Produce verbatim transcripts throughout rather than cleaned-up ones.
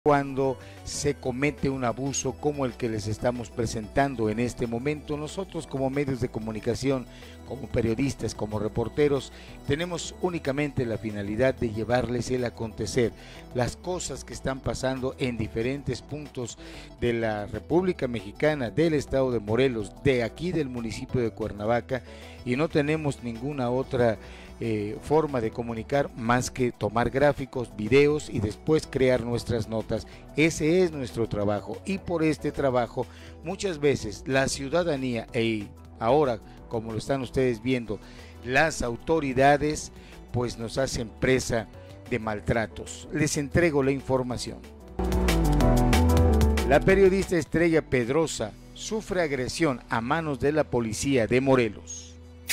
Cuando se comete un abuso como el que les estamos presentando en este momento, nosotros como medios de comunicación, como periodistas, como reporteros, tenemos únicamente la finalidad de llevarles el acontecer, las cosas que están pasando en diferentes puntos de la República Mexicana, del estado de Morelos, de aquí del municipio de Cuernavaca, y no tenemos ninguna otra Eh, forma de comunicar más que tomar gráficos, videos y después crear nuestras notas. Ese es nuestro trabajo, y por este trabajo muchas veces la ciudadanía, y ahora como lo están ustedes viendo, las autoridades pues nos hacen presa de maltratos. Les entrego la información. La periodista Estrella Pedrosa sufre agresión a manos de la policía de Morelos.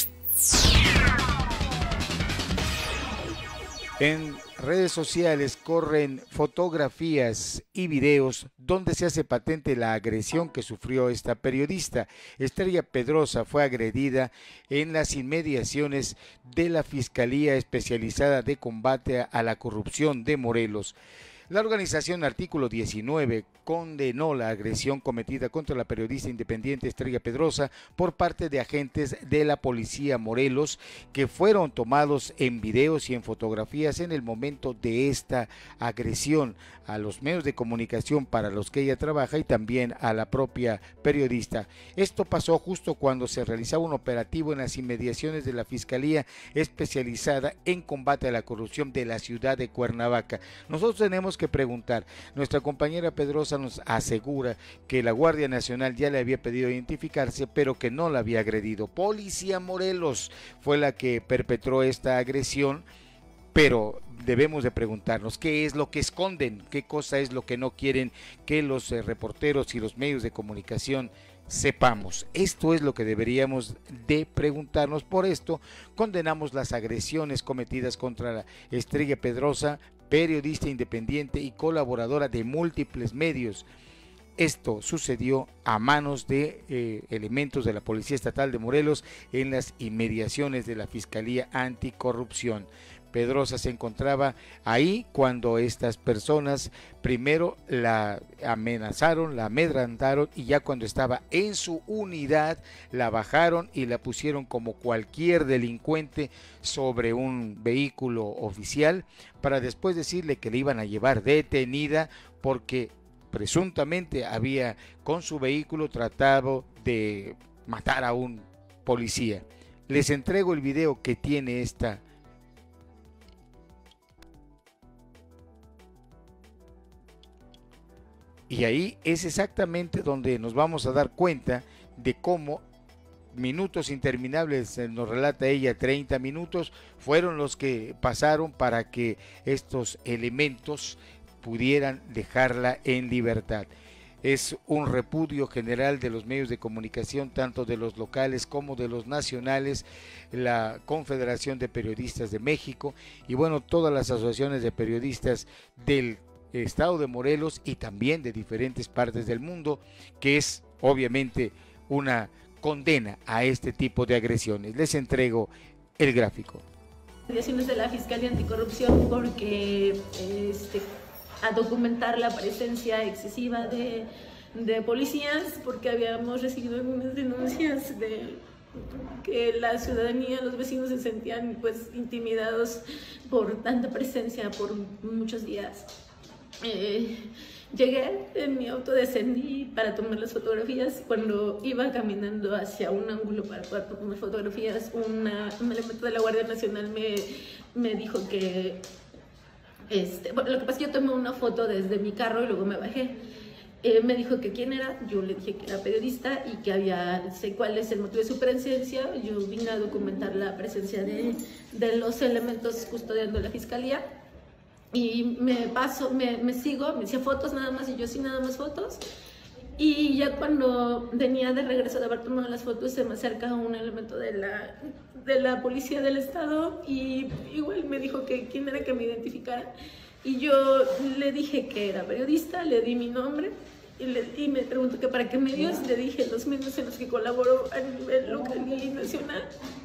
En redes sociales corren fotografías y videos donde se hace patente la agresión que sufrió esta periodista. Estrella Pedrosa fue agredida en las inmediaciones de la Fiscalía Especializada de Combate a la Corrupción de Morelos. La organización Artículo diecinueve condenó la agresión cometida contra la periodista independiente Estrella Pedrosa por parte de agentes de la policía Morelos que fueron tomados en videos y en fotografías en el momento de esta agresión a los medios de comunicación para los que ella trabaja y también a la propia periodista. Esto pasó justo cuando se realizaba un operativo en las inmediaciones de la Fiscalía Especializada en Combate a la Corrupción de la ciudad de Cuernavaca. Nosotros tenemos que preguntar, nuestra compañera Pedrosa nos asegura que la Guardia Nacional ya le había pedido identificarse, pero que no la había agredido. Policía Morelos fue la que perpetró esta agresión, pero debemos de preguntarnos qué es lo que esconden, qué cosa es lo que no quieren que los eh, reporteros y los medios de comunicación sepamos. Esto es lo que deberíamos de preguntarnos. Por esto condenamos las agresiones cometidas contra la Estrella Pedrosa, periodista independiente y colaboradora de múltiples medios. Esto sucedió a manos de eh, elementos de la Policía Estatal de Morelos en las inmediaciones de la Fiscalía Anticorrupción. Pedrosa se encontraba ahí cuando estas personas primero la amenazaron, la amedrentaron, y ya cuando estaba en su unidad la bajaron y la pusieron como cualquier delincuente sobre un vehículo oficial para después decirle que le iban a llevar detenida porque presuntamente había con su vehículo tratado de matar a un policía. Les entrego el video que tiene esta y ahí es exactamente donde nos vamos a dar cuenta de cómo minutos interminables, nos relata ella, treinta minutos, fueron los que pasaron para que estos elementos pudieran dejarla en libertad. Es un repudio general de los medios de comunicación, tanto de los locales como de los nacionales, la Confederación de Periodistas de México y bueno, todas las asociaciones de periodistas del estado de Morelos y también de diferentes partes del mundo, que es obviamente una condena a este tipo de agresiones. Les entrego el gráfico. Investigaciones de la Fiscalía Anticorrupción porque este, a documentar la presencia excesiva de, de policías, porque habíamos recibido algunas denuncias de que la ciudadanía, los vecinos se sentían pues intimidados por tanta presencia por muchos días. Eh, llegué en mi auto, descendí para tomar las fotografías. Cuando iba caminando hacia un ángulo para poder tomar fotografías, una, un elemento de la Guardia Nacional me, me dijo que este, bueno, lo que pasa es que yo tomé una foto desde mi carro y luego me bajé. Eh, me dijo que quién era, yo le dije que era periodista y que había, sé cuál es el motivo de su presencia. Yo vine a documentar la presencia de, de los elementos custodiando la fiscalía. Y me paso, me, me sigo, me hacía fotos nada más y yo sí nada más fotos. Y ya cuando venía de regreso de haber tomado las fotos, se me acerca un elemento de la, de la policía del estado y igual me dijo que quién era, que me identificara. Y yo le dije que era periodista, le di mi nombre y, le, y me preguntó que para qué medios. Le dije los medios en los que colaboro a nivel local y nacional.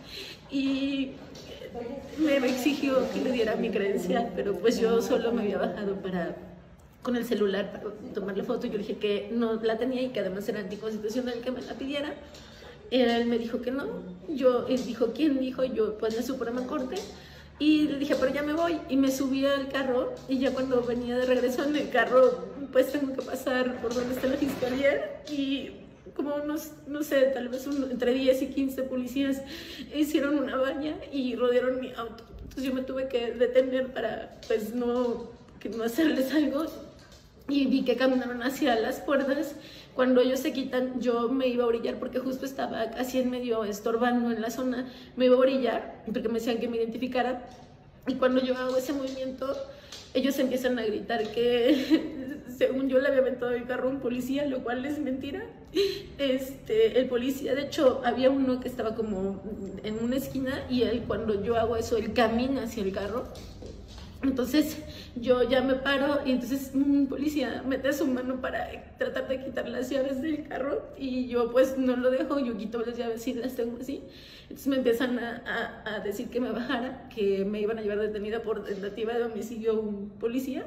Y me exigió que le diera mi credencial, pero pues yo solo me había bajado para con el celular para tomarle foto. Yo le dije que no la tenía y que además era anticonstitucional que me la pidiera. Él me dijo que no. Yo, él dijo, ¿quién dijo? Yo, pues la Suprema Corte. Y le dije, pero ya me voy. Y me subí al carro y ya cuando venía de regreso en el carro, pues tengo que pasar por donde está la fiscalía y como unos, no sé, tal vez un, entre diez y quince policías hicieron una valla y rodearon mi auto. Entonces yo me tuve que detener para, pues, no, que no hacerles algo. Y vi que caminaron hacia las puertas. Cuando ellos se quitan, yo me iba a orillar porque justo estaba casi en medio estorbando en la zona. Me iba a orillar porque me decían que me identificara. Y cuando yo hago ese movimiento, ellos empiezan a gritar que según yo le había aventado el carro a un policía, lo cual es mentira. Este, el policía, de hecho, había uno que estaba como en una esquina y él, cuando yo hago eso, él camina hacia el carro. Entonces yo ya me paro y entonces un policía mete su mano para tratar de quitar las llaves del carro y yo pues no lo dejo, yo quito las llaves y las tengo así. Entonces me empiezan a, a, a decir que me bajara, que me iban a llevar detenida por tentativa de homicidio un policía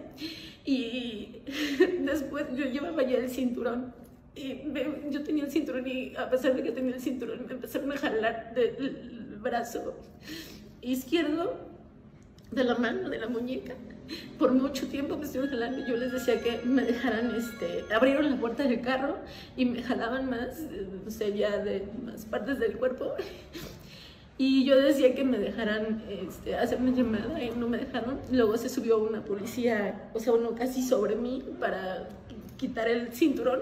y después yo llevaba ya el cinturón. Y me, yo tenía el cinturón y a pesar de que tenía el cinturón me empezaron a jalar del brazo izquierdo, de la mano, de la muñeca. Por mucho tiempo me estuvieron jalando. Yo les decía que me dejaran, este, abrieron la puerta del carro y me jalaban más, no sé, ya de más partes del cuerpo. Y yo decía que me dejaran este, hacer una llamada y no me dejaron. Luego se subió una policía, o sea, uno casi sobre mí para quitar el cinturón.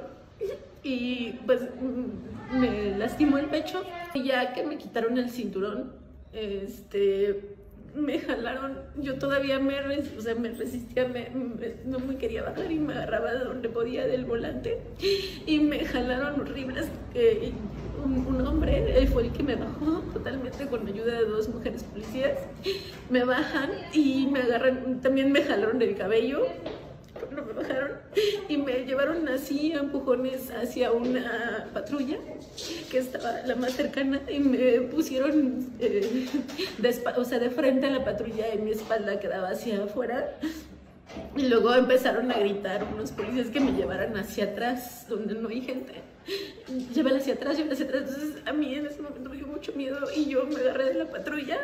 Y pues me lastimó el pecho. Y ya que me quitaron el cinturón, este... me jalaron, yo todavía me, res, o sea, me resistía, me, me, no me quería bajar y me agarraba de donde podía del volante y me jalaron horribles. Eh, un, un hombre, él fue el que me bajó totalmente con ayuda de dos mujeres policías. Me bajan y me agarran, también me jalaron del cabello. No me bajaron y me llevaron así a empujones hacia una patrulla que estaba la más cercana y me pusieron eh, de, o sea, de frente a la patrulla y mi espalda quedaba hacia afuera. Y luego empezaron a gritar unos policías que me llevaran hacia atrás donde no hay gente. Llévala hacia atrás, llévala hacia atrás. Entonces a mí en ese momento me dio mucho miedo y yo me agarré de la patrulla.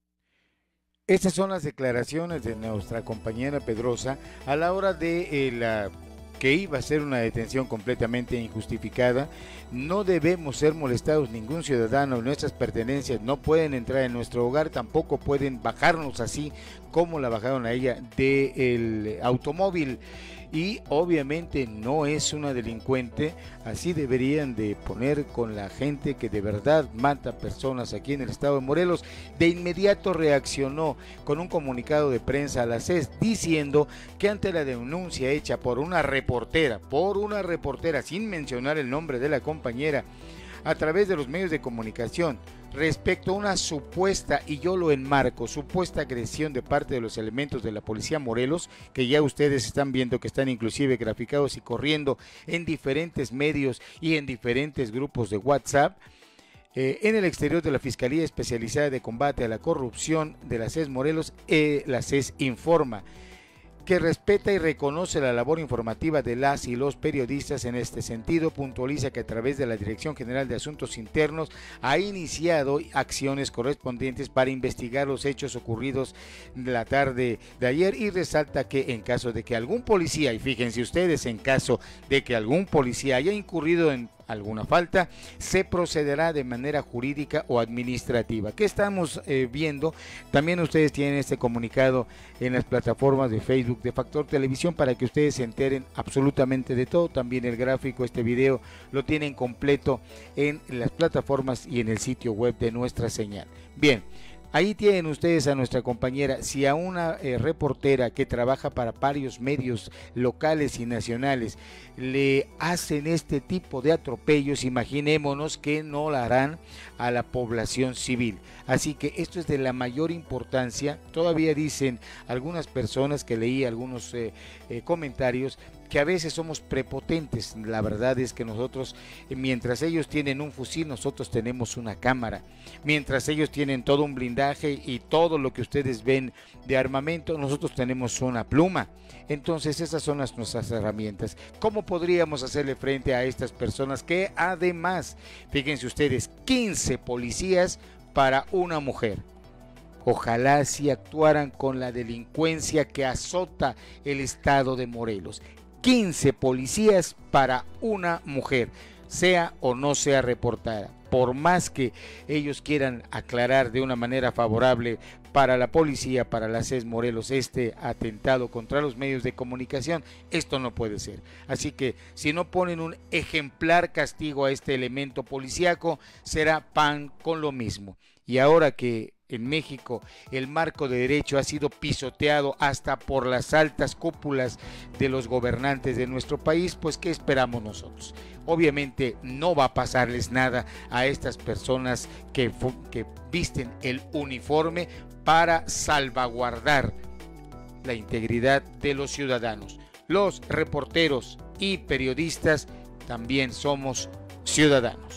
Estas son las declaraciones de nuestra compañera Pedrosa a la hora de eh, la que iba a ser una detención completamente injustificada. No debemos ser molestados, ningún ciudadano, nuestras pertenencias no pueden entrar en nuestro hogar, tampoco pueden bajarnos así como la bajaron a ella del automóvil. Y obviamente no es una delincuente, así deberían de poner con la gente que de verdad mata personas aquí en el estado de Morelos. De inmediato reaccionó con un comunicado de prensa a la C E S diciendo que ante la denuncia hecha por una reportera, por una reportera sin mencionar el nombre de la compañera, a través de los medios de comunicación, respecto a una supuesta, y yo lo enmarco, supuesta agresión de parte de los elementos de la Policía Morelos, que ya ustedes están viendo que están inclusive graficados y corriendo en diferentes medios y en diferentes grupos de WhatsApp, eh, en el exterior de la Fiscalía Especializada de Combate a la Corrupción de la C E S Morelos, eh, la C E S informa que respeta y reconoce la labor informativa de las y los periodistas. En este sentido, puntualiza que a través de la Dirección General de Asuntos Internos ha iniciado acciones correspondientes para investigar los hechos ocurridos la tarde de ayer y resalta que en caso de que algún policía, y fíjense ustedes, en caso de que algún policía haya incurrido en alguna falta, se procederá de manera jurídica o administrativa. ¿Qué estamos eh, viendo? También ustedes tienen este comunicado en las plataformas de Facebook de Factor Televisión para que ustedes se enteren absolutamente de todo. También el gráfico, este video, lo tienen completo en las plataformas y en el sitio web de nuestra señal. Bien. Ahí tienen ustedes a nuestra compañera. Si a una eh, reportera que trabaja para varios medios locales y nacionales le hacen este tipo de atropellos, imaginémonos que no la harán a la población civil. Así que esto es de la mayor importancia. Todavía dicen algunas personas que leí algunos eh, eh, comentarios que a veces somos prepotentes. La verdad es que nosotros, mientras ellos tienen un fusil, nosotros tenemos una cámara. Mientras ellos tienen todo un blindaje y todo lo que ustedes ven de armamento, nosotros tenemos una pluma. Entonces esas son las, nuestras herramientas. ¿Cómo podríamos hacerle frente a estas personas que además, fíjense ustedes, quince policías para una mujer? Ojalá si actuaran con la delincuencia que azota el estado de Morelos. quince policías para una mujer, sea o no sea reportada. Por más que ellos quieran aclarar de una manera favorable para la policía, para la C E S Morelos, este atentado contra los medios de comunicación, esto no puede ser. Así que si no ponen un ejemplar castigo a este elemento policíaco, será pan con lo mismo. Y ahora que en México el marco de derecho ha sido pisoteado hasta por las altas cúpulas de los gobernantes de nuestro país, pues ¿qué esperamos nosotros? Obviamente no va a pasarles nada a estas personas que, que visten el uniforme para salvaguardar la integridad de los ciudadanos. Los reporteros y periodistas también somos ciudadanos.